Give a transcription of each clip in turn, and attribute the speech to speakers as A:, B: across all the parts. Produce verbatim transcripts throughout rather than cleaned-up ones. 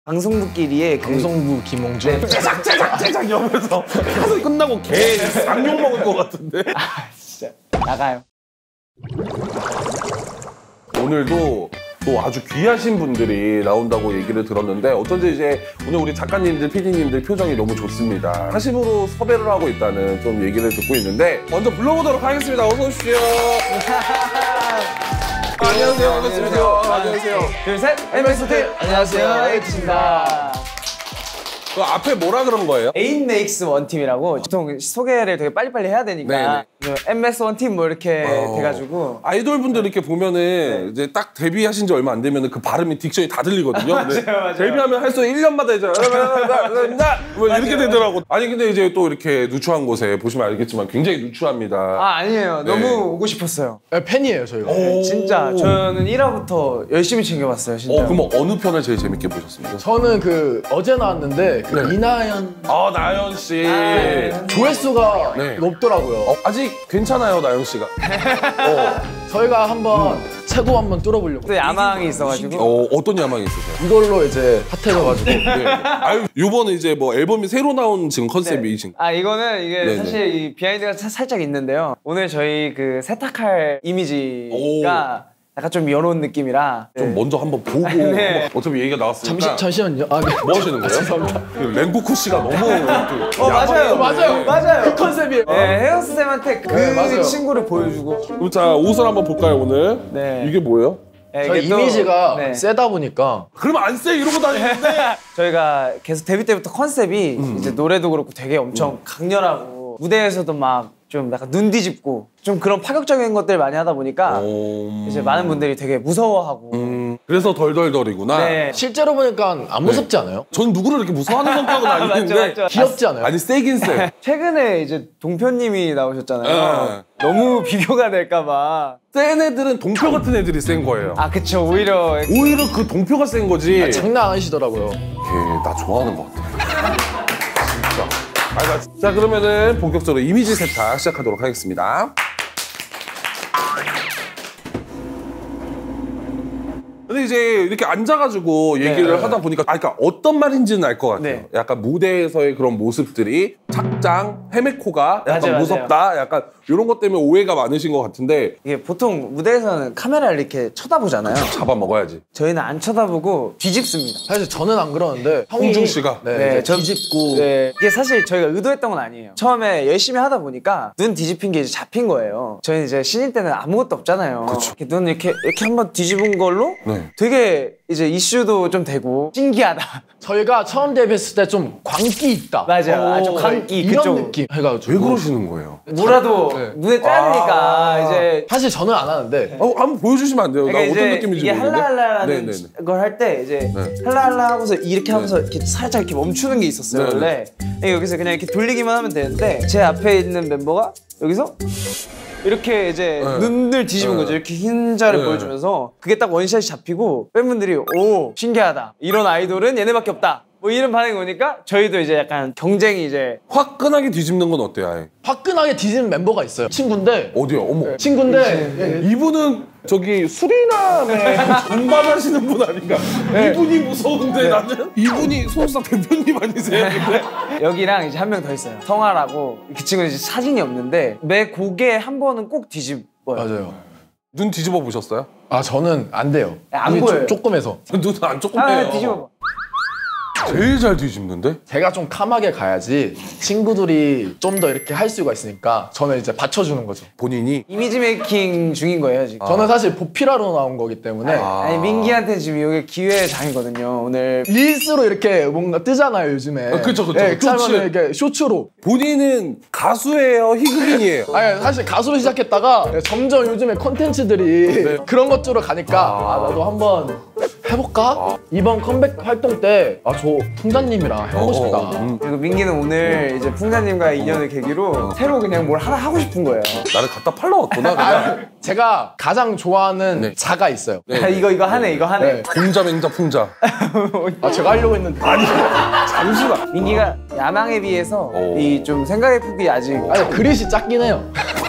A: 방송부끼리의 그
B: 방송부 김홍준.
C: 네. 제작 제작 제작 이러면서 계속 끝나고 개 쌍욕 먹을 것 같은데.
A: 아 진짜 나가요.
C: 오늘도 또 아주 귀하신 분들이 나온다고 얘기를 들었는데 어쩐지 이제 오늘 우리 작가님들, 피디님들 표정이 너무 좋습니다. 사심으로 섭외를 하고 있다는 좀 얘기를 듣고 있는데 먼저 불러보도록 하겠습니다. 어서 오십시오. 안녕하세요. 반갑습니다. 안녕하세요.
A: 둘, 셋. 엠에스 호텔. 안녕하세요. 에이티씨입니다.
C: 그 앞에 뭐라 그런 거예요?
A: 에잇 메이크스 원팀이라고 보통 소개를 되게 빨리빨리 해야 되니까 엠에스 원팀 뭐 이렇게
C: 어...
A: 돼가지고
C: 아이돌 분들 이렇게 보면은 네. 이제 딱 데뷔하신 지 얼마 안 되면 그 발음이 딕션이 다 들리거든요.
A: 맞아요,
C: 네.
A: 맞아요.
C: 데뷔하면 할수록 일 년마다 이제 뭐 이렇게 되더라고. 아니 근데 이제 또 이렇게 누추한 곳에 보시면 알겠지만 굉장히 누추합니다.
A: 아 아니에요.
C: 네.
A: 너무 오고 싶었어요.
B: 네, 팬이에요 저희가.
A: 네, 진짜 저는 일 화부터 열심히 챙겨봤어요. 진짜.
C: 어, 그럼 어느 편을 제일 재밌게 보셨습니까?
B: 저는 그 어제 나왔는데 그
C: 네.
B: 이나연.
C: 아 나연 씨.
A: 아,
B: 조회수가
C: 네.
B: 높더라고요.
C: 어, 아직 괜찮아요 나연 씨가. 어.
B: 저희가 한번 음. 최고 한번 뚫어보려고.
A: 또 야망이 있어가지고.
C: 어, 어떤 야망이 있으세요?
B: 이걸로 이제 핫해져가지고.
C: 네. 아유 요번에 이제 뭐 앨범이 새로 나온 지금 컨셉이
A: 네.
C: 지금.
A: 아 이거는 이게
C: 네네.
A: 사실 이 비하인드가 사, 살짝 있는데요. 오늘 저희 그 세탁할 이미지가 오. 약간 좀 이런 느낌이라
C: 좀
A: 네.
C: 먼저 한번 보고
A: 네.
C: 한번 어차피 얘기가 나왔으니까
B: 잠시 잠시만요. 아, 네.
C: 뭐 하시는 거예요?
B: 죄송합니다.
C: 랭쿠쿠 씨가 너무
A: 어 맞아요
B: 맞아요
A: 맞아요
B: 그 컨셉이에요.
A: 네, 헤어쌤한테 그
B: 네, 맞아요.
A: 친구를 보여주고.
C: 그럼 자 옷을 한번 볼까요 오늘?
A: 네.
C: 이게 뭐예요?
A: 네,
B: 저희
A: 이게 또-
B: 이미지가
A: 네.
B: 세다 보니까
C: 그러면 안 쎄 이러고 다니는데.
A: 저희가 계속 데뷔 때부터 컨셉이
C: 음.
A: 이제 노래도 그렇고 되게 엄청 강렬하고 무대에서도 막 좀 약간 눈 뒤집고 좀 그런 파격적인 것들 많이 하다 보니까
C: 오...
A: 이제 많은 분들이 되게 무서워하고.
C: 음, 그래서 덜덜덜이구나.
A: 네.
B: 실제로 보니까 안 무섭지 않아요?
C: 전 누구를 이렇게 무서워하는 성격은 아닌데
A: 맞죠, 맞죠.
B: 귀엽지 않아요?
C: 아니 세긴 세.
A: 최근에 이제 동표님이 나오셨잖아요.
C: 네.
A: 너무 비교가 될까봐.
C: 센 애들은 동표 같은 애들이 센 거예요.
A: 아 그쵸 오히려.
C: 오히려 그 동표가 센 거지.
B: 아, 장난 아니시더라고요.
C: 걔 나 좋아하는 것 같아. 진짜. 아, 나... 자 그러면은 본격적으로 이미지 세탁 시작하도록 하겠습니다. 근데 이제 이렇게 앉아가지고 얘기를
A: 네.
C: 하다 보니까 아, 그러니까 어떤 말인지는 알 것 같아요.
A: 네.
C: 약간 무대에서의 그런 모습들이 착장, 헤메코가 약간
A: 맞아요,
C: 무섭다, 약간 이런 것 때문에 오해가 많으신 것 같은데
A: 이게 보통 무대에서는 카메라를 이렇게 쳐다보잖아요.
C: 잡아먹어야지.
A: 저희는 안 쳐다보고 뒤집습니다.
B: 사실 저는 안 그러는데 형이
C: 홍중 씨가?
B: 네,
A: 네,
B: 이제
A: 전-
B: 뒤집고
A: 네, 이게 사실 저희가 의도했던 건 아니에요. 처음에 열심히 하다 보니까 눈 뒤집힌 게 이제 잡힌 거예요. 저희는 이제 신인 때는 아무것도 없잖아요.
C: 그쵸.
A: 이렇게 눈 이렇게 이렇게 한번 뒤집은 걸로
C: 네.
A: 되게 이제 이슈도 좀 되고 신기하다.
B: 저희가 처음 데뷔했을 때 좀 광기 있다.
A: 맞아요.
B: 오,
A: 아주 광기
B: 이런
A: 그쪽.
B: 느낌 해가지고
C: 왜 그러시는 거예요?
A: 뭐라도
B: 네.
A: 눈에 짜르니까
C: 아.
A: 이제
B: 사실 저는 안 하는데
C: 어, 한번 보여주시면 안 돼요? 나
A: 그러니까
C: 어떤
A: 이제
C: 느낌인지
A: 이게
C: 모르겠는데.
A: 할라할라라는
C: 네네네.
A: 걸 할 때 이제
C: 네.
A: 할라할라 하고서 이렇게 하면서 이렇게 살짝 이렇게 멈추는 게 있었어요.
C: 네네.
A: 원래 그러니까 여기서 그냥 이렇게 돌리기만 하면 되는데 제 앞에 있는 멤버가 여기서 이렇게 이제
C: 네.
A: 눈을 뒤집은
C: 네.
A: 거죠. 이렇게 흰자를
C: 네.
A: 보여주면서 그게 딱 원샷이 잡히고 팬분들이 오 신기하다. 이런 아이돌은 얘네밖에 없다. 뭐 이런 반응이 오니까 저희도 이제 약간 경쟁이 이제
C: 화끈하게 뒤집는 건 어때요? 아예?
B: 화끈하게 뒤지는 멤버가 있어요. 친구인데
C: 어디요? 어머.
B: 친구인데 예,
C: 이분은 저기 수리남에 운반하시는 분 아닌가? 이분이 무서운데 나는? 이분이 소속사 대표님 아니세요? 근데?
A: 여기랑 이제 한 명 더 있어요. 성아라고 그 친구는 이제 사진이 없는데 매 곡에 한 번은 꼭 뒤집어요.
B: 맞아요.
C: 눈 뒤집어 보셨어요?
B: 아 저는 안 돼요.
A: 안
B: 눈이
A: 보여요.
B: 조- 조금해서
C: 눈 안 조금해요.
A: 아 뒤집어봐.
C: 제일 잘 뒤집는데?
B: 제가 좀 캄하게 가야지 친구들이 좀 더 이렇게 할 수가 있으니까 저는 이제 받쳐주는 거죠.
C: 본인이?
A: 이미지 메이킹 중인 거예요 지금.
B: 저는 사실 보필하러 나온 거기 때문에
C: 아.
A: 아니 민기한테 지금 이게 기회의 장이거든요. 오늘
B: 릴스로 이렇게 뭔가 뜨잖아요 요즘에.
C: 아, 그쵸, 그쵸.
B: 예,
C: 쇼츠.
B: 그러면 이렇게 쇼츠로.
C: 본인은 가수예요? 희극인이에요?
B: 아니 사실 가수로 시작했다가 점점 요즘에 콘텐츠들이
C: 네.
B: 그런 것 쪽으로 가니까 아, 나도 한번 해볼까?
C: 아.
B: 이번 컴백 활동 때 아 저 풍자님이랑 해보고 싶다.
C: 어, 어, 음.
A: 그리고 민기는 오늘 이제 풍자님과의 인연을 계기로 새로 그냥 뭘 하나 하고 싶은 거예요.
C: 나를 갖다 팔러 왔구나.
B: 아,
C: 그냥.
B: 제가 가장 좋아하는
C: 네.
B: 자가 있어요.
C: 네.
A: 아, 이거 이거 하네 이거 하네.
B: 네.
C: 공자 맹자 풍자.
B: 아 제가 하려고 했는데 아니
C: 잠시만.
A: 민기가 야망에 비해서
C: 오.
A: 이 좀 생각의 폭이 아직
B: 아니 그릇이 작긴 해요.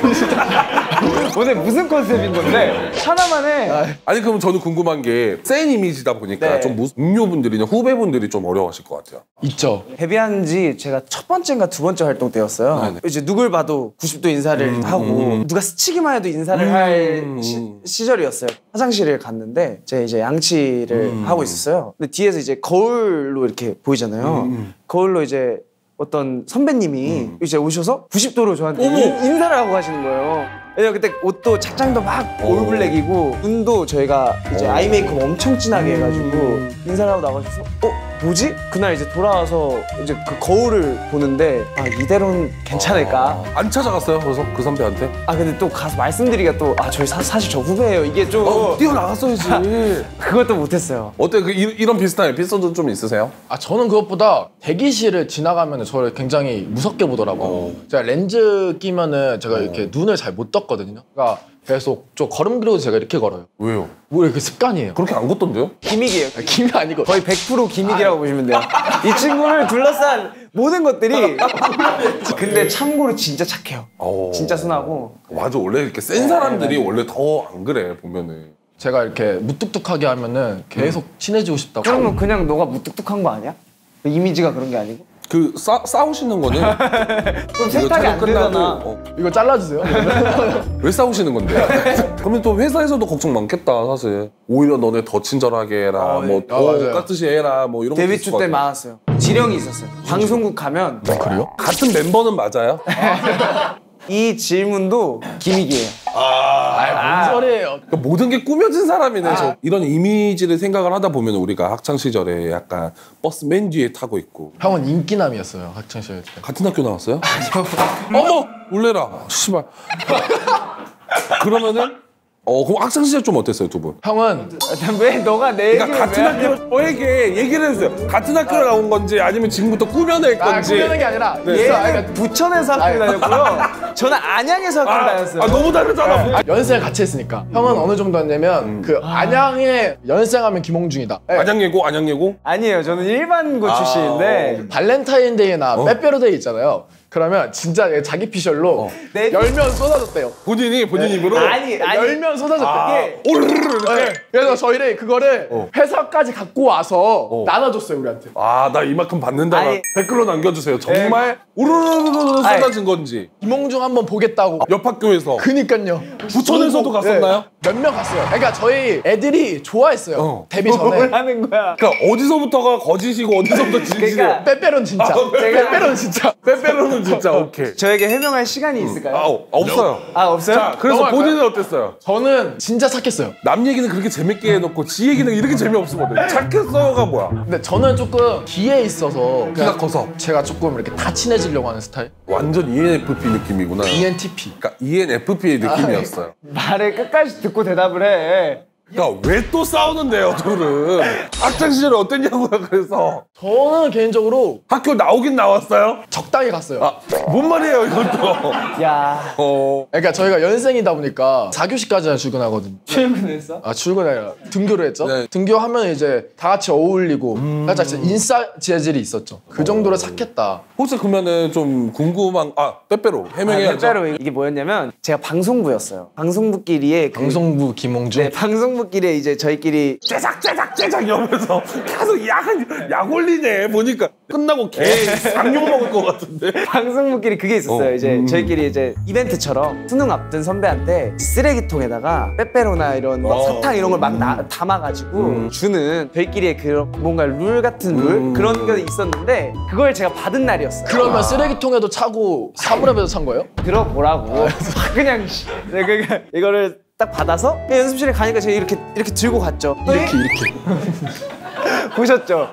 A: 오늘 무슨 컨셉인 건데 하나만 해.
C: 아니 그럼 저는 궁금한 게 센 이미지다 보니까
A: 네.
C: 좀 동료분들이나 후배분들이 좀 어려워하실 것 같아요.
B: 있죠.
A: 데뷔한 지 제가 첫 번째인가 두 번째 활동 때였어요.
C: 네네.
A: 이제 누굴 봐도 구십 도 인사를 하고
C: 음.
A: 누가 스치기만 해도 인사를
C: 음.
A: 할 시, 시절이었어요. 화장실을 갔는데 제가 이제 양치를
C: 음.
A: 하고 있었어요. 근데 뒤에서 이제 거울로 이렇게 보이잖아요.
C: 음.
A: 거울로 이제 어떤 선배님이 이제 오셔서 구십 도로 저한테
C: 어머!
A: 인, 인사를 하고 가시는 거예요. 왜냐면 그때 옷도 착장도 막 올블랙이고 눈도 저희가 이제
C: 어.
A: 아이 메이크업 엄청 진하게 해가지고 인사를 하고 나가셔서 어? 뭐지? 그날 이제 돌아와서 이제 그 거울을 보는데 아 이대로는 괜찮을까?
C: 안 찾아갔어요? 그래서 그 선배한테?
A: 아 근데 또 가서 말씀드리기가 또 아 저희 사, 사실 저 후배예요. 이게 좀
C: 어, 뛰어나갔어야지.
A: 그것도 못했어요.
C: 어때? 그, 이, 이런 비슷한 에피소드 좀 있으세요?
B: 아 저는 그것보다 대기실을 지나가면 저를 굉장히 무섭게 보더라고요.
C: 어.
B: 제가 렌즈 끼면은 제가 이렇게 눈을 잘 못 떴거든요. 그러니까 계속 좀 걸음걸이도 제가 이렇게 걸어요.
C: 왜요?
B: 뭐 이렇게 습관이에요.
C: 그렇게 안 걷던데요?
A: 기믹이에요.
B: 아, 김이 아니고
A: 거의 백 퍼센트 기믹이라고 보시면 돼요. 이 친구를 둘러싼 모든 것들이 근데 참고로 진짜 착해요.
C: 어.
A: 진짜 순하고
C: 맞아, 원래 이렇게 센 사람들이 원래 더 안 그래, 보면은.
B: 제가 이렇게 무뚝뚝하게 하면은 계속 친해지고 싶다고.
A: 그러면 그냥 너가 무뚝뚝한 거 아니야? 그 이미지가 그런 게 아니고?
C: 그 싸, 싸우시는 거는
A: 그럼
C: 이거
A: 세탁이 안
C: 촬영
A: 되잖아.
C: 어,
B: 이거 잘라주세요.
C: 왜 싸우시는 건데? 그러면 또 회사에서도 걱정 많겠다, 사실. 오히려 너네 더 친절하게 해라,
A: 어, 네.
C: 뭐
B: 아,
C: 더
B: 맞아요.
C: 깍듯이 해라, 뭐 이런 거
A: 데뷔
C: 있을
A: 초
C: 것
A: 때
C: 같아요.
A: 많았어요. 지령이 있었어요. 방송국 가면
B: 그래요?
C: 같은 멤버는 맞아요?
A: 이 질문도 기믹이에요.
B: 아, 뭔 소리예요?
C: 그러니까 모든 게 꾸며진 사람이네. 저 이런 이미지를 생각을 하다 보면 우리가 학창 시절에 약간 버스 맨 뒤에 타고 있고
B: 형은 인기남이었어요 학창 시절 때.
C: 같은 학교 나왔어요? 어머 놀래라. 씨발. 그러면은 어 그럼 학창 시절 좀 어땠어요 두 분?
B: 형은
A: 왜 너가 내 얘기를
C: 그러니까 같은
A: 왜 하냐?
C: 학교 저에게 얘기를 해주세요. 같은 학교 나온 건지 아니면 지금부터 꾸며낼
B: 아
C: 건지.
B: 꾸미는 게 아니라
C: 네.
B: 있어. 아니,
A: 얘는
B: 그러니까
A: 부천에서 학교 다녔고요. 저는 안양에서 학교
C: 아,
A: 다녔어요.
C: 아 너무 다르잖아.
B: 아, 연생을 같이 했으니까 형은 어느 정도였냐면 그 안양에 연생하면 김홍중이다.
C: 안양예고 안양예고?
A: 아니에요. 저는 일반고
C: 아,
A: 출신인데
B: 발렌타인데이나
C: 어.
B: 빼빼로데이 있잖아요. 그러면 진짜 자기 피셜로
A: 내-
B: 열면 쏟아졌대요.
C: 본인이 본인 입으로
A: 아니 아니
B: 열면 쏟아졌대.
C: 아,
B: 요
C: 오르르르 이렇게.
B: 네. 그래서 저희를 그거를
C: 어.
B: 회사까지 갖고 와서
C: 어.
B: 나눠줬어요 우리한테.
C: 아, 나 이만큼 받는다.
A: 아니.
C: 댓글로 남겨주세요. 정말 우르르르르
A: 아니.
C: 쏟아진 건지.
B: 김홍중 한번 보겠다고.
C: 옆 학교에서.
B: 그니까요.
C: 부천에서도 갔었나요?
B: 몇 명 갔어요. 그러니까 저희 애들이 좋아했어요.
C: 어.
B: 데뷔 전에.
A: 뭘 하는 거야?
C: 그러니까 어디서부터가 거짓이고 어디서부터 진실이에요.
A: 그러니까
B: 빼빼로는 진짜.
C: 아,
A: 제가-
B: 빼빼로는 진짜.
C: 빼빼로는 진짜 오케이.
A: 저에게 해명할 시간이
C: 아,
A: 있을까요?
C: 어, 없어요.
A: 아 없어요?
C: 자, 그래서
B: 넘어갈까요?
C: 본인은 어땠어요?
B: 저는 진짜 착했어요.
C: 남 얘기는 그렇게 재밌게 해놓고 지 얘기는 이렇게 재미없으거든. 착했어요가 뭐야?
B: 근데 저는 조금 기에 있어서
C: 키가 커서.
B: 제가 조금 이렇게 다 친해지려고 하는 스타일.
C: 완전 이엔에프피 느낌이구나.
B: 이엔티피.
C: 그러니까 이엔에프피의 느낌이었어요.
A: 말을 끝까지 듣고 대답을 해.
C: 그러니까 왜 또 싸우는데요, 둘은? 학창 시절에 어땠냐고요, 그래서.
B: 저는 개인적으로
C: 학교 나오긴 나왔어요?
B: 적당히 갔어요.
C: 아, 뭔 말이에요, 이것도.
A: 야
C: 어.
B: 그러니까 저희가 연생이다 보니까 사 교시까지는 출근하거든요.
A: 출근했어?
B: 아 출근이 아니라 등교를 했죠.
C: 네.
B: 등교하면 이제 다 같이 어울리고 살짝 진짜 인싸 재질이 있었죠. 그 정도로 착했다.
C: 혹시 그러면은 좀 궁금한, 아, 빼빼로. 해명해야죠.
A: 빼빼로 이게 뭐였냐면 제가 방송부였어요. 방송부끼리의 그,
B: 방송부 김홍중.
A: 네 방송부끼리 이제 저희끼리
C: 째작, 째작, 째작 이러면서 계속 약, 약 올리네. 보니까 끝나고 개 쌍욕 먹을 것 같은데.
A: 방송부끼리 그게 있었어요.
C: 어.
A: 이제
C: 음.
A: 저희끼리 이제 이벤트처럼 수능 앞둔 선배한테 쓰레기통에다가 빼빼로나 이런 막
C: 어.
A: 사탕 이런 걸 막 담아가지고
C: 음.
A: 주는 저희끼리의 그런 뭔가 룰 같은 룰
C: 음.
A: 그런 게 있었는데 그걸 제가 받은 날이었어요.
B: 그러면 쓰레기통에도 차고 사물함에도 찬 거예요?
A: 들어보라고. 그냥 씨. 네, 그러니까 이거를 딱 받아서 그냥 연습실에 가니까 제가 이렇게 이렇게 들고 갔죠.
B: 이렇게 이렇게.
A: 보셨죠?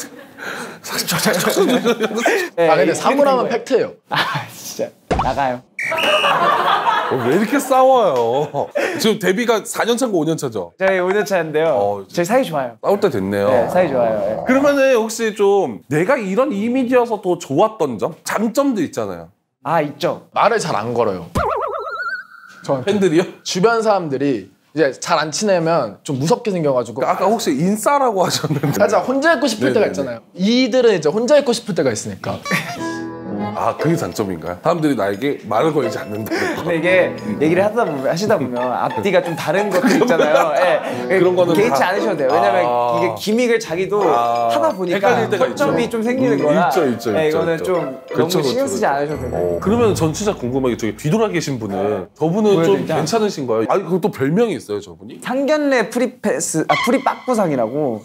A: 네,
B: 아 근데
A: 이렇게
B: 사물함은
A: 된 거예요.
B: 팩트예요.
A: 아 진짜 나가요.
C: 어, 왜 이렇게 싸워요? 지금 데뷔가 사 년 차인가 오 년 차죠?
A: 저희 오 년 차인데요.
C: 어,
A: 저희 사이 좋아요.
C: 싸울 때 됐네요.
A: 네, 사이 좋아요. 네.
C: 그러면은 혹시 좀 내가 이런 이미지여서 더 좋았던 점? 장점도 있잖아요.
A: 아 있죠.
B: 말을 잘 안 걸어요. 저
C: 팬들이요?
B: 주변 사람들이 이제 잘 안 지내면 좀 무섭게 생겨가지고
C: 아까 혹시 인싸라고 하셨는데.
B: 살짝 혼자 있고 싶을 때가
C: 네네네.
B: 있잖아요. 이들은 이제 혼자 있고 싶을 때가 있으니까.
C: 아, 그게 장점인가요? 사람들이 나에게 말을 걸지 않는다.
A: 근데 이게 얘기를 하다 보면 하시다 보면 앞뒤가 좀 다른 것들 있잖아요. 예.
C: 그런 거는
A: 개의치
C: 다-
A: 않으셔도 돼요. 왜냐면
C: 아.
A: 이게 기믹을 자기도
C: 아.
A: 하다 보니까
C: 헷갈릴 때가
A: 허점이
C: 있죠.
A: 좀 생기는
C: 음,
A: 거라
C: 있죠, 있죠,
A: 예,
C: 있죠,
A: 이거는
C: 있죠.
A: 좀
C: 그렇죠,
A: 너무 신경
C: 그렇죠,
A: 쓰지
C: 그렇죠.
A: 않으셔도 돼요.
C: 어, 그러면 전 진짜 궁금한 게 저기 뒤돌아 계신 분은 저분은 좀
A: 보여드릴까요?
C: 괜찮으신 거예요? 아니 그리고 또 별명이 있어요 저분이?
A: 상견례 프리패스 아 프리빠꾸상이라고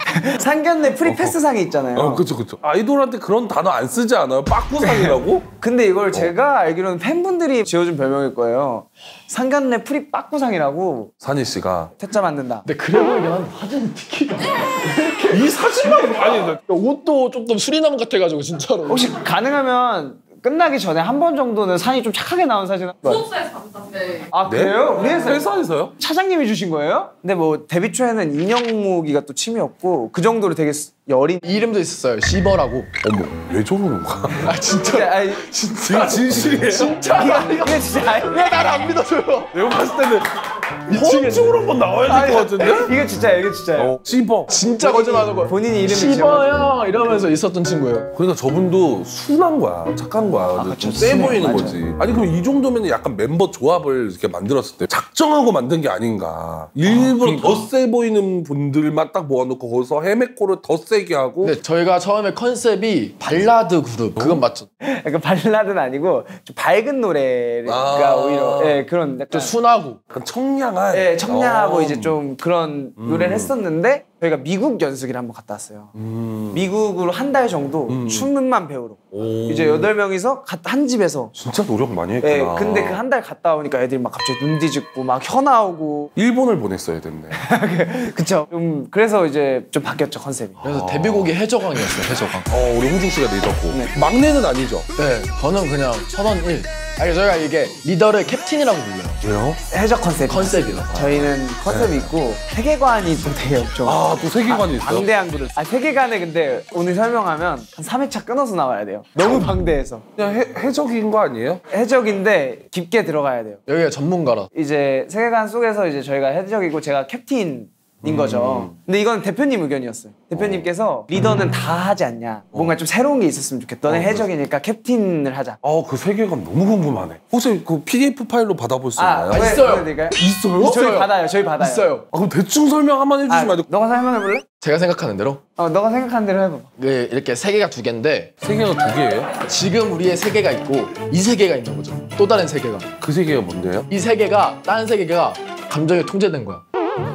A: 상견례 프리패스상이 있잖아요.
C: 어 그쵸 그쵸. 아이돌한테 그런 단어 안 쓰지 않아요? 빠꾸상이라고?
A: 근데 이걸 제가 알기로는 팬분들이 지어준 별명일 거예요. 상견례 프리빠꾸상이라고
C: 산희 씨가
A: 퇴짜 만든다.
B: 근데 그래 보이긴 한데 사진 티키가
C: 이 사진만 아니
B: 옷도 조금 수리남 같아가지고 진짜로.
A: 혹시 가능하면 끝나기 전에 한 번 정도는 산이 좀 착하게 나온 사진 한 번.
D: 수업사에서 받았는데
A: 아 그래요? 우리 회사
C: 회사에서요?
A: 차장님이 주신 거예요? 근데 뭐 데뷔 초에는 인형 모으기가 또 취미였고 그 정도로 되게 여린
B: 이름도 있었어요. 시버라고.
C: 어머 왜 저러는 거야?
B: 아 진짜.
A: 진짜 아니
C: 진짜 진실이에요?
B: 진짜.
A: 이거 이게 진짜 아니
B: 왜 나를 안 믿어줘요?
C: 내가 봤을 때는 허언증으로 한번 나와야 될 것 같은데?
A: 이거 진짜예요 이거 진짜예요.
C: 어, 씹어.
B: 진짜 거짓말하는 거야.
A: 본인이 이름을
B: 시버야 이러면서 있었던 친구예요.
C: 그러니까 저분도 순한 거야, 착한 거야.
A: 그쵸.
C: 좀 세
A: 순해,
C: 보이는
A: 맞아.
C: 거지. 아니 그럼 이 정도면 약간 멤버 조합을 이렇게 만들었을 때 작정하고 만든 게 아닌가. 일부러 더 세 보이는 분들만 딱 모아놓고 거기서 헤메코를 더 세게 하고.
B: 근데 저희가 처음에 컨셉이 발라드 그룹 그건 맞죠?
A: 약간 발라드는 아니고 좀 밝은 노래가
C: 아.
A: 오히려 예 그런 약간
B: 좀 순하고.
C: 약간 청량한.
A: 예 청량하고
C: 어.
A: 이제 좀 그런 노래를 했었는데 저희가 미국 연수기를 한번 갔다 왔어요.
C: 음.
A: 미국으로 한 달 정도 춤만 배우러
C: 오.
A: 이제 여덟 명이서 가- 한 집에서
C: 진짜 노력 많이 했구나.
A: 예 근데 그 한 달 갔다 오니까 애들이 막 갑자기 눈 뒤집고 막 혀 나오고
C: 일본을 보냈어야 됐네.
A: 그쵸 좀 그래서 이제 좀 바뀌었죠 컨셉이.
B: 그래서 데뷔곡이 해적왕이었어요. 해적왕.
C: 어, 우리 홍중 씨가 내줬고.
A: 네.
C: 막내는 아니죠?
B: 네, 저는 그냥 선원 일. 아니 저희가 이게 리더를 캡틴이라고 불러요.
C: 왜요?
A: 해적 컨셉
B: 컨셉이라서.
A: 저희는 컨셉이 있고 세계관이 또 되게 좀
C: 아, 또 세계관이 있어요?
A: 방대한 그룹. 아 세계관에 근데 오늘 설명하면 한 삼 회차 끊어서 나와야 돼요. 너무 방대해서.
C: 그냥 해, 해적인 거 아니에요?
A: 해적인데 깊게 들어가야 돼요.
B: 여기가 전문가라.
A: 이제 세계관 속에서 이제 저희가 해적이고 제가 캡틴인 거죠. 근데 이건 대표님 의견이었어요. 대표님께서 리더는 다 하지 않냐. 뭔가 좀 새로운 게 있었으면 좋겠다. 너네 해적이니까 캡틴을 하자.
C: 아, 그 세계관 너무 궁금하네. 혹시 그 피디에프 파일로 받아볼 수 있나요?
A: 아,
B: 있어요.
A: 보여드릴까요?
C: 있어요?
A: 저희
B: 있어요.
A: 받아요. 저희 받아요.
B: 있어요.
C: 아, 그럼 대충 설명 한번
A: 아,
C: 해주시면 안 돼요?
A: 너가 설명해 볼래?
B: 제가 생각하는 대로
A: 어, 너가 생각하는 대로 해봐.
B: 네, 이렇게 세계가 두 개인데
C: 세계가 두 개예요?
B: 지금 우리의 세계가 있고 이 세계가 있는 거죠. 또 다른 세계가.
C: 그 세계가 뭔데요?
B: 이 세계가 다른 세계가 감정에 통제된 거야.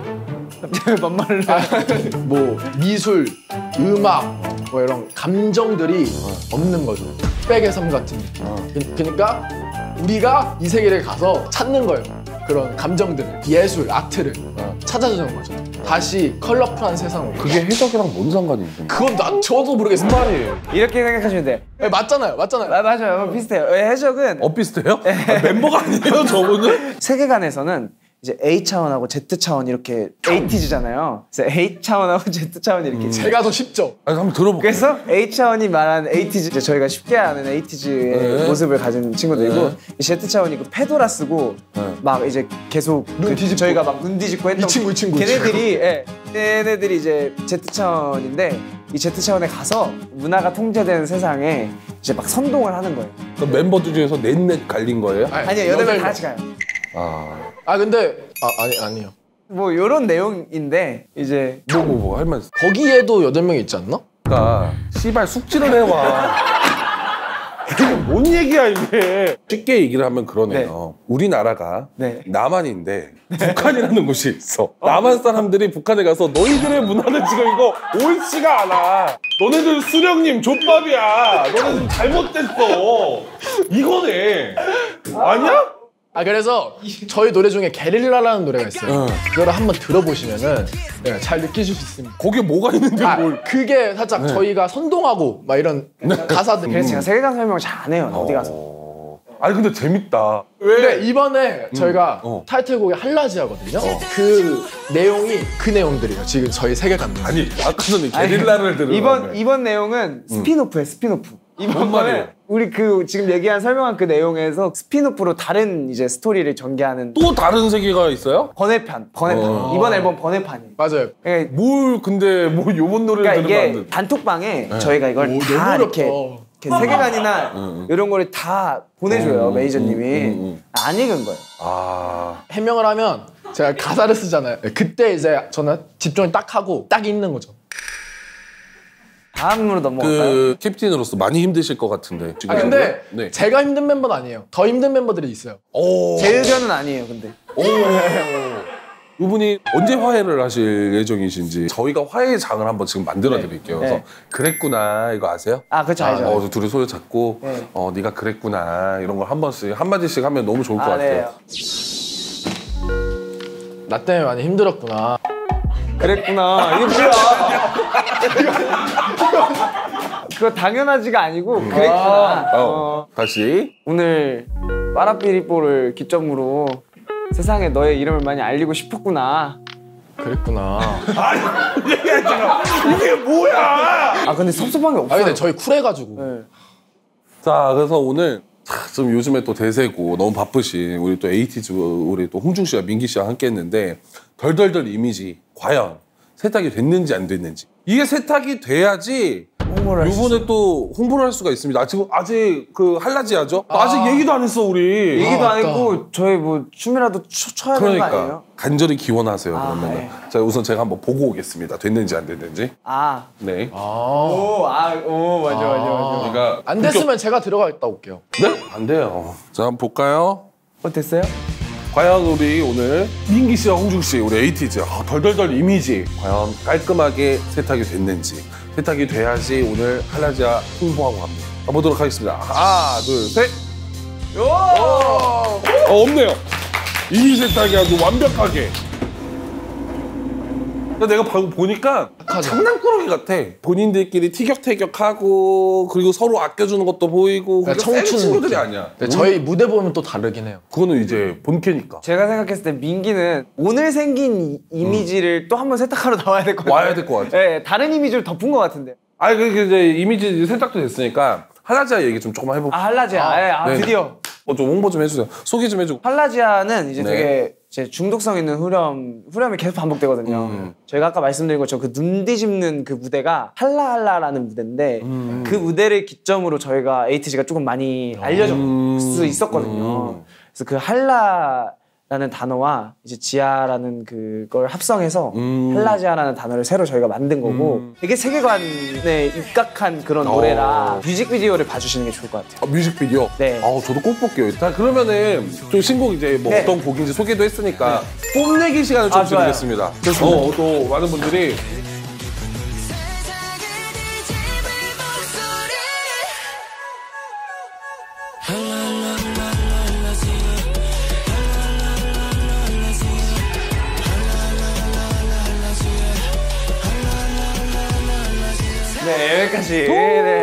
A: 갑자기 반말을 해.
B: 뭐 미술, 음악 뭐 이런 감정들이 없는 거죠. 백의 섬 같은 느낌. 그- 그러니까 우리가 이 세계를 가서 찾는 거예요. 그런 감정들을, 예술, 아트를 찾아주는 거죠. 다시 컬러풀한 세상으로.
C: 그게 해적이랑 뭔 상관이 있는 거예요?
B: 그건 나 저도 모르겠어요.
C: 말이에요.
A: 이렇게 생각하시면 돼.
B: 네, 맞잖아요, 맞잖아요.
A: 아, 맞아요. 비슷해요. 예, 해적은
C: 어, 비슷해요? 아, 멤버가 아니에요, 저분은?
A: 세계관에서는 이제 A 차원하고 Z 차원 이렇게 에이티즈잖아요. 그래서 A 차원하고 Z 차원이 이렇게 있어요.
B: 제가 더 쉽죠.
C: 아니, 한번 들어볼게요.
A: 그래서 A 차원이 말하는 에이티즈 이제 저희가 쉽게 아는 에이티즈의
C: 네.
A: 모습을 가진 친구들이고
C: 네.
A: Z 차원이 그 페도라 쓰고
C: 네.
A: 막 이제 계속 그
B: 뒤집고.
A: 저희가 막 눈 뒤집고 했던
B: 이 친구, 이 친구, 이
A: 걔네들이 예, 걔네들이 이제 Z 차원인데 이 Z 차원에 가서 문화가 통제된 세상에 이제 막 선동을 하는 거예요.
C: 그럼 멤버들 중에서 넷넷 갈린 거예요?
A: 아니요 여덟 명 다 같이 가요.
C: 아,
B: 아 근데 아 아니 아니요.
A: 뭐 이런 내용인데 이제
C: 뭐, 뭐, 뭐, 할 말 있어.
B: 거기에도 여덟 명이 있지 않나?
C: 그러니까, 씨발, 숙지를 해와. 이게 뭔 얘기야, 이게. 쉽게 얘기를 하면 그러네요. 우리나라가
A: 네.
C: 남한인데 북한이라는 곳이 있어. 남한 사람들이 북한에 가서 너희들의 문화는 지금 이거 옳지가 않아. 너네들 수령님 족밥이야. 너네들 잘못됐어. 이거네. 아니야?
B: 아 그래서 저희 노래 중에 게릴라라는 노래가 있어요.
C: 응.
B: 그거를 한번 들어보시면은 네, 잘 느끼실 수 있습니다.
C: 거기에 뭐가 있는데
B: 아,
C: 뭘.
B: 그게 살짝 저희가 선동하고 막 이런 가사들.
A: 그래서 제가 세계관 설명을 잘 안 해요. 어디 가서.
C: 어... 아니, 근데 재밌다.
B: 근데 이번에 저희가
C: 어.
B: 타이틀곡이 할라지아거든요. 그 내용이 그 내용들이에요. 지금 저희 세계관 내용.
C: 아니, 아까 전에 게릴라를 들으면.
A: 이번 이번 내용은 스피노프예요. 스피노프. 이번
C: 말이에요?
A: 거는 우리 그 지금 얘기한 설명한 그 내용에서 스피노프로 다른 이제 스토리를 전개하는
C: 또 다른 세계가 있어요?
A: 번외편. 번외편.
C: 어.
A: 이번 앨범 번외판이에요.
B: 맞아요.
A: 그러니까,
C: 뭘 근데 뭐 요번 노래를
A: 그러니까
C: 들으면 안
A: 이게
C: 돼.
A: 단톡방에 저희가 이걸
B: 오,
A: 다
B: 너무
A: 이렇게
B: 어렵다.
A: 이렇게 세계관이나
C: 음.
A: 이런 거를 다 보내줘요
C: 음,
A: 매니저님이.
C: 음, 음, 음.
A: 안 읽은 거예요.
C: 아.
B: 해명을 하면 제가 가사를 쓰잖아요. 그때 이제 저는 집중을 딱 하고 딱 읽는 거죠.
A: 다음으로 넘어갈까요?
C: 그 캡틴으로서 많이 힘드실 것 같은데. 지금
B: 아, 근데
C: 네.
B: 제가 힘든 멤버는 아니에요. 더 힘든 멤버들이 있어요.
C: 오.
A: 제 의견은 아니에요, 근데.
C: 오. 이분이 언제 화해를 하실 예정이신지 저희가 화해의 장을 한번 지금 만들어 드릴게요.
A: 네.
C: 그래서 그랬구나 이거 아세요?
A: 아, 그렇죠, 알죠.
C: 어, 저 둘이 손을 잡고
A: 네.
C: 어 네가 그랬구나 이런 걸 한 번씩 한 마디씩 하면 너무 좋을 것
A: 아,
C: 같아요.
A: 네.
B: 나 때문에 많이 힘들었구나.
A: 그랬구나. 이게 뭐야? 그거 당연하지가 아니고 그랬구나.
C: 어,
A: 어.
C: 다시.
A: 오늘 빠라삐리뽀를 기점으로 세상에 너의 이름을 많이 알리고 싶었구나.
B: 그랬구나.
C: 이게 뭐야?
A: 아 근데 섭섭한 게
B: 아
A: 없어요.
B: 근데 저희 쿨해가지고.
A: 네.
C: 자, 그래서 오늘 좀 요즘에 또 대세고 너무 바쁘신 우리 또 에이티즈 우리 또 홍중 씨와 민기 씨와 함께했는데 덜덜덜 이미지 과연 세탁이 됐는지 안 됐는지 이게 세탁이 돼야지
A: 홍보를 할 수
C: 이번에 또 홍보를 할 수가 있습니다. 아, 지금 아직 그 할라지하죠?
B: 아.
C: 아직 얘기도 안 했어 우리.
A: 얘기도
B: 아,
A: 안
B: 맞다.
A: 했고 저희 뭐 춤이라도 추, 춰야 되는 거
C: 그러니까
A: 아니에요?
C: 간절히 기원하세요.
A: 아,
C: 그러면
A: 네.
C: 자 우선 제가 한번 보고 오겠습니다. 됐는지 안 됐는지.
A: 아.
C: 네.
B: 아.
A: 오, 아, 오, 맞아, 맞아, 맞아.
C: 그러니까
B: 안 됐으면 제가 들어갔다 올게요.
C: 네? 안 돼요. 자 한번 볼까요?
A: 어, 됐어요?
C: 과연 우리 오늘 민기 씨와 홍중 씨 우리 에이티즈 아, 덜덜덜 이미지 과연 깔끔하게 세탁이 됐는지 세탁이 돼야지 오늘 할라지아 홍보하고 갑니다. 가보도록 하겠습니다. 하나 둘 셋.
A: 오!
C: 어, 없네요. 이미지 세탁이 아주 완벽하게. 내가 봐- 보니까
B: 착하죠.
C: 장난꾸러기 같아. 본인들끼리 티격태격하고 그리고 서로 아껴주는 것도 보이고 그러니까
B: 청춘
C: 청춘 친구들이
B: 느낌.
C: 아니야.
B: 근데 저희 무대 보면 또 다르긴 해요.
C: 그거는 이제 본캐니까.
A: 제가 생각했을 때 민기는 오늘 생긴 이- 이미지를 또 한 번 세탁하러 나와야 될 것 같아요.
C: 와야 될 것 같아.
A: 네, 다른 이미지를 덮은 것 같은데.
C: 아니 그 이제 이미지 세탁도 됐으니까 할라지아 얘기 좀 조금만 해볼게요.
A: 아, 할라지아.
B: 아,
A: 예, 아,
C: 네.
A: 드디어.
C: 어, 좀 홍보 좀 해주세요. 소개 좀 해주고.
A: 할라지아는 이제
C: 네.
A: 되게 제 중독성 있는 후렴, 후렴이 계속 반복되거든요.
C: 음.
A: 저희가 아까 말씀드린 것처럼 그 눈 뒤집는 그 무대가 할라할라라는 무대인데
C: 음.
A: 그 무대를 기점으로 저희가 에이티지가 조금 많이 알려질
C: 음.
A: 수 있었거든요.
C: 음.
A: 그래서 그 할라라는 단어와 이제 지아라는 그걸 합성해서
C: 음.
A: 할라지아라는 단어를 새로 저희가 만든 거고
C: 음.
A: 되게 세계관에 입각한 그런
C: 어.
A: 노래라 뮤직비디오를 봐주시는 게 좋을 것 같아요.
C: 아, 뮤직비디오?
A: 네.
C: 아, 저도 꼭 볼게요. 일단 그러면은 좀 신곡 이제 뭐
A: 네.
C: 어떤 곡인지 소개도 했으니까 뽐내기 시간을 좀
A: 아, 좋아요.
C: 드리겠습니다.
A: 좋습니다.
C: 어, 또 많은 분들이
A: 네, 여기까지. 네.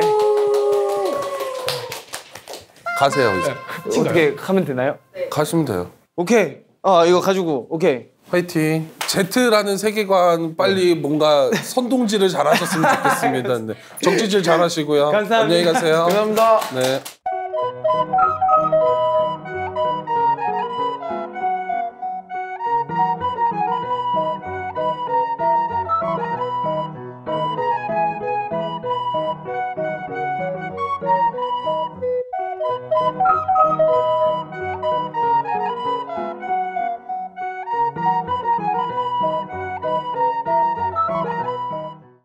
C: 가세요, 이제.
A: 어떻게 하면 되나요?
C: 가시면 돼요.
A: 오케이. 어, 이거 가지고 오케이.
C: 화이팅. 제트라는 세계관 빨리 뭔가 선동질을 잘하셨으면 좋겠습니다. 네. 정치질 잘하시고요.
A: 감사합니다.
C: 안녕히 가세요.
B: 감사합니다.
C: 네.